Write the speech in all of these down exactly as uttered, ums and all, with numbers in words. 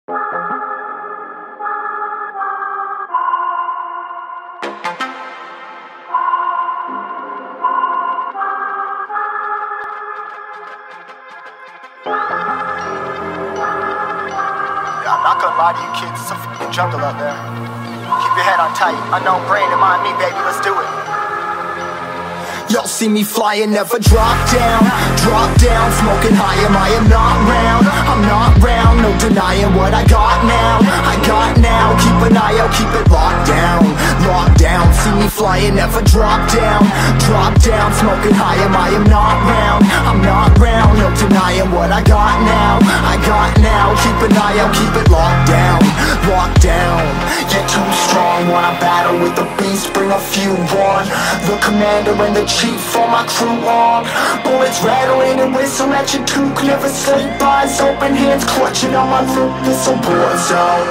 I'm not gonna lie to you kids, it's a f***ing jungle out there. Keep your head on tight, unknown brain and mind me, baby, let's do it. Y'all see me flying, never drop down. Drop down, smoking high, am I am not round. I'm not round, no denying what I got now. I got now, keep an eye out, keep it locked down. Locked down, see me flying, never drop down. Drop down, smoking high, am I am not round. I'm not round, no denying what I got now. I got now, keep an eye out, keep it locked down. Locked down, you're too strong. Wanna battle with the beast, bring a few on. The commander and the chief for my crew on. Bullets rattling and whistle at your toque. Never sleep, eyes open, hands clutching on my loot. This a war zone.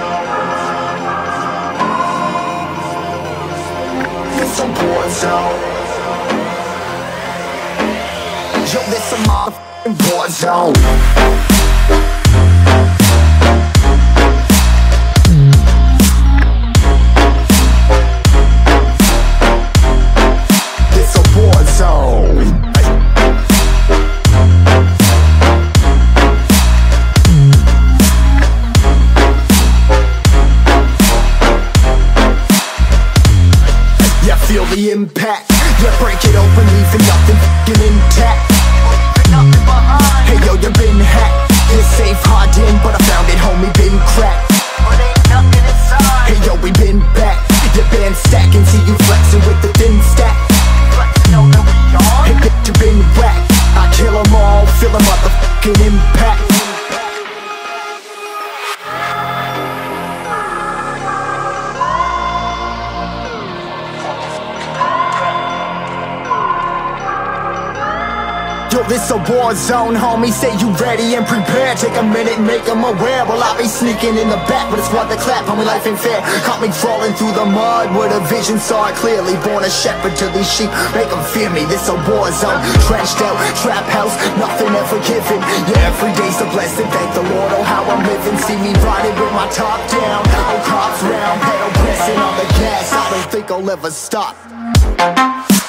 This a war zone. Yo, this a motherfucking war zone. Feel the impact, yeah, break it open, leaving nothing f***ing intact. Hey yo, you been hacked, you're safe, hard in, but I found it, homie, been cracked. Hey yo, we been back, your band stacking, see you flexing with the thin stack. Hey bitch, you been whacked, I kill them all, feel a motherfucking impact. Yo, this a war zone, homie, say you ready and prepared. Take a minute, make them aware. Well, I be sneaking in the back, but it's what the clap, homie, life ain't fair. Caught me crawling through the mud with a vision, saw it clearly. Born a shepherd to these sheep, make them fear me. This a war zone, trashed out, trap house, nothing ever given. Yeah, every day's a blessing, thank the Lord, oh how I'm living. See me riding with my top down, oh cops round, pedal pressing on the gas. I don't think I'll ever stop.